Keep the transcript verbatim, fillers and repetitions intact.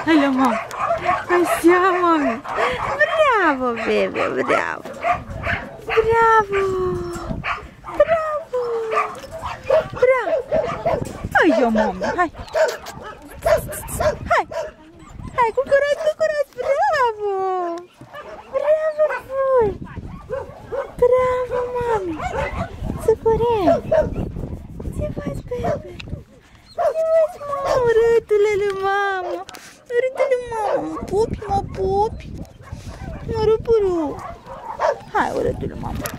Hai la mama. Așa, mami. Bravo, bebe, bravo. Bravo. Bravo. Bravo. Hai, eu, mami, hai. Hai. Hai, cu curaj, cu curaj. Bravo. Bravo, voi. Bravo, mami. Să curem. Ce faci, bebe? Ce faci, mama? Urâtule-le, mama. Urâtule, mama. Mă pupi, mă pupi. Mă rupuru. Hai, urâtule, mama.